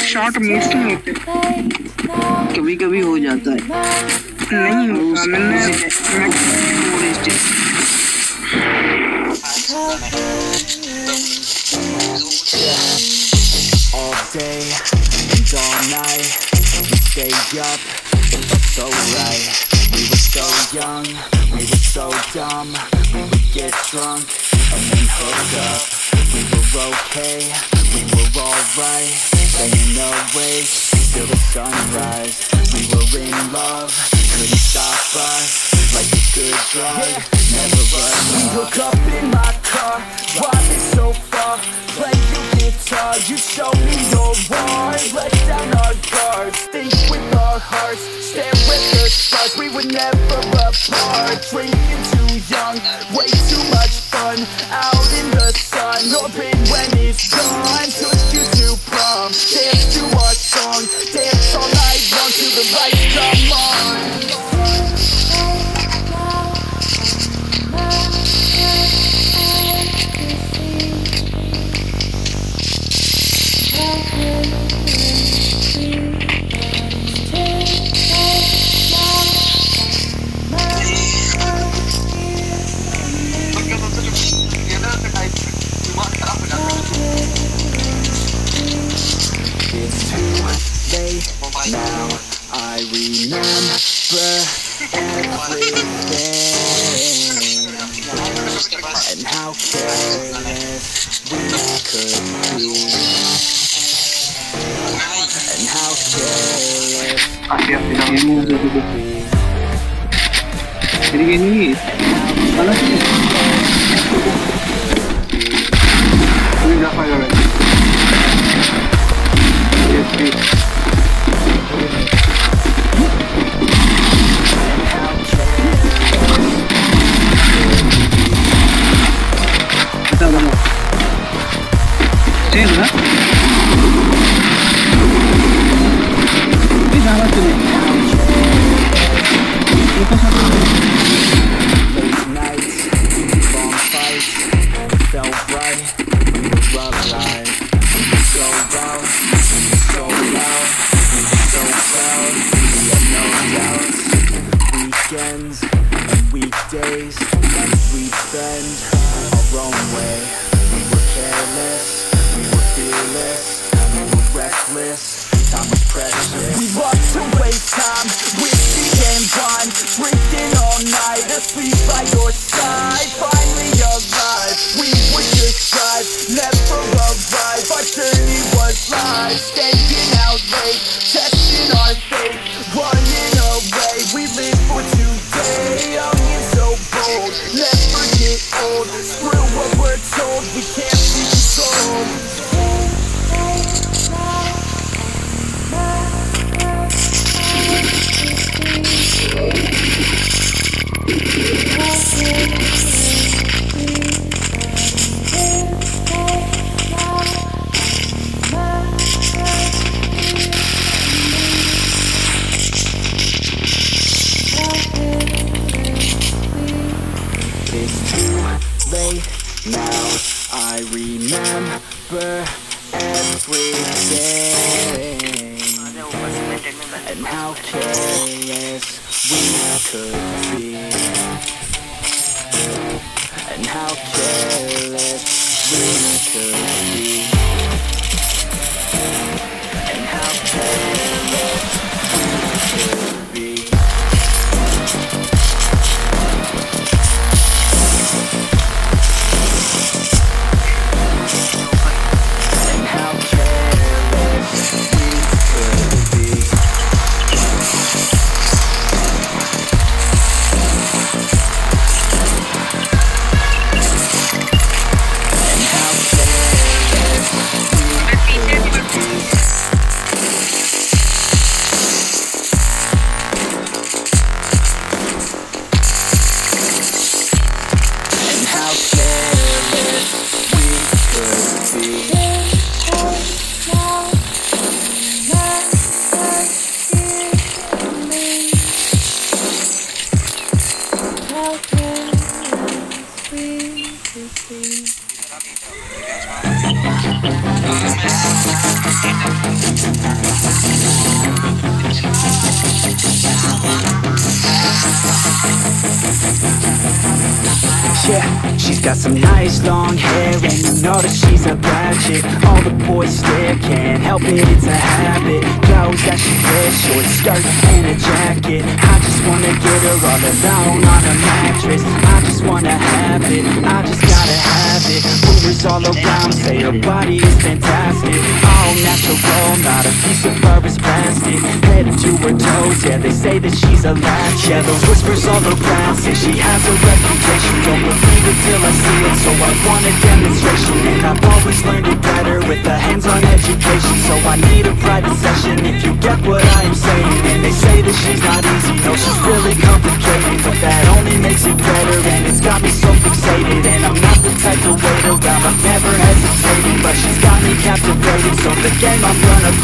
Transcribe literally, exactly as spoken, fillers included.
Shot miss नहीं होते, कभी कभी हो जाता है। नहीं होता। मैंने all day and all night we stay up, it felt so right. We were so young, we were so dumb. We would get drunk and then hook up. We were okay, we were alright, staying awake till the sunrise. We were in love, couldn't stop us, like a good drug, never run. We hook up in my car, driving so far, play your guitar, you show me your heart. Let down our guards, think with our hearts, stare at the stars. We were never apart, drinking too young, way too much fun, out in the sun, hoping when it's gone. Took you to prom, dance to our song, dance all night long till the lights come on. Now I remember everything, and how careless we could be, and how careless we could be. Weekends and weekdays, nights we'd spend our own way. We were careless, we were fearless, we were reckless, time was precious. We loved to waste time, whiskey and wine, drinking all night, asleep by your side. Finally alive, we would just drive, never arrive. Our journey was live, staying out late, testing our fate, running away. We live for today, young and so bold, never get old. Screw what we're told, we can't be controlled. We'll be right back. Yeah, she's got some nice long hair, and you know that she's a bad chick. All the boys stare, can't help it, it's a habit. Clothes that she wears, short skirt and a jacket. I just wanna get her all alone on a mattress. I just wanna have it, I just gotta have it. Rumors all around say her body is fantastic. All natural, not a piece of fur is plastic. Head to her toes, yeah, they say that she's a latch. Yeah, those whispers all around say she has a reputation. Don't believe it till I see it, so I want a demonstration. And I've always learned it better with a hands-on education. So I need a private session if you get what I am saying. And they say that she's not easy, no, she's really complicated. But that only makes it better, and it's got me so fixated. And I'm not the type to wait around, I've never hesitated. But she's got me captivated, so the game I'm gonna